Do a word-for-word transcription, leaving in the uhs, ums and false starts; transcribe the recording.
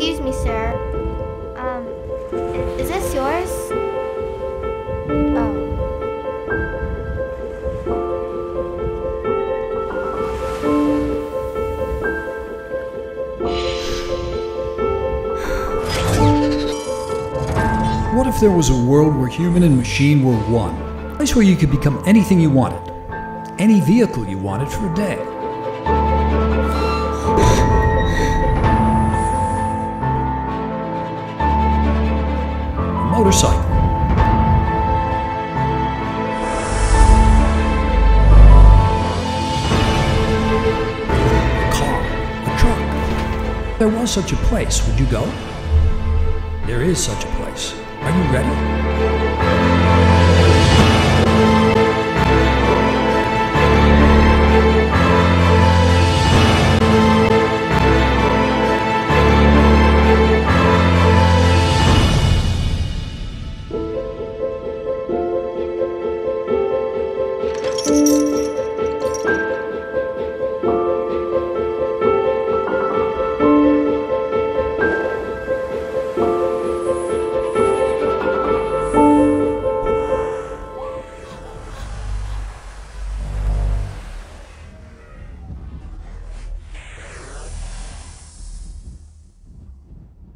Excuse me, sir. Um, is this yours? Oh. What if there was a world where human and machine were one? A place where you could become anything you wanted. Any vehicle you wanted for a day. A motorcycle. A car. A truck. If there was such a place, would you go? There is such a place. Are you ready?